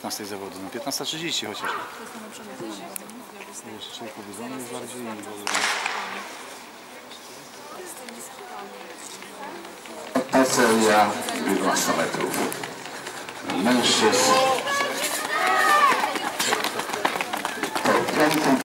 15 zawodu, no 15:30 chociaż. Jeszcze człowiek pobudzony jest bardziej i w ogóle. Ta seria 12 metrów. Mężczyzn